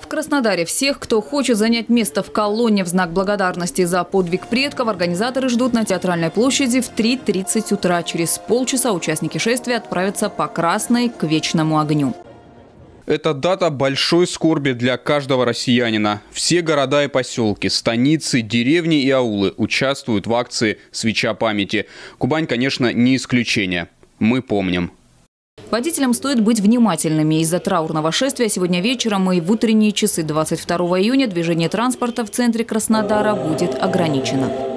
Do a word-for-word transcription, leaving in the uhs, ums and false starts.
В Краснодаре всех, кто хочет занять место в колонне в знак благодарности за подвиг предков, организаторы ждут на Театральной площади в три тридцать утра. Через полчаса участники шествия отправятся по Красной к вечному огню. Это дата большой скорби для каждого россиянина. Все города и поселки, станицы, деревни и аулы участвуют в акции «Свеча памяти». Кубань, конечно, не исключение. Мы помним. Водителям стоит быть внимательными. Из-за траурного шествия сегодня вечером и в утренние часы двадцать второго июня движение транспорта в центре Краснодара будет ограничено.